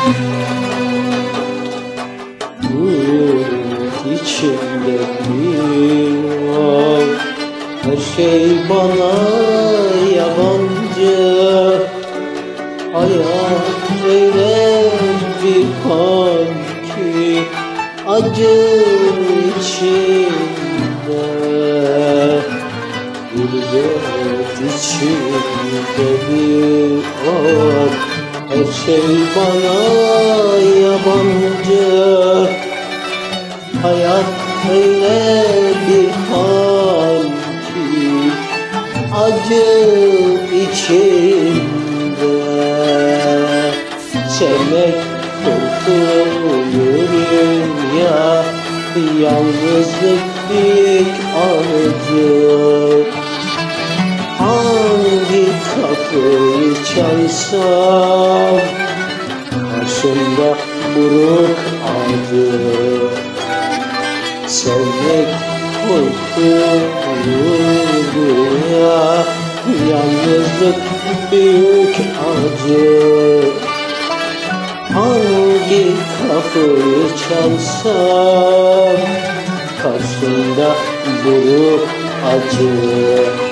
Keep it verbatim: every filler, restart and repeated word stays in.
İçimde bir var, her şey bana yabancı. Hayat öyle bir hal ki acı içinde, gurbet içinde bir var, her şey bana yabancı. Hayat öyle bir hal ki acı içinde. Sevmek korkulur ya, yalnızlık büyük acı. Hangi kapıyı çalsam karşımda buruk acı. Sevmek korkulur ya, yalnızlık büyük acı. Hangi kapıyı çalsam karşımda buruk acı.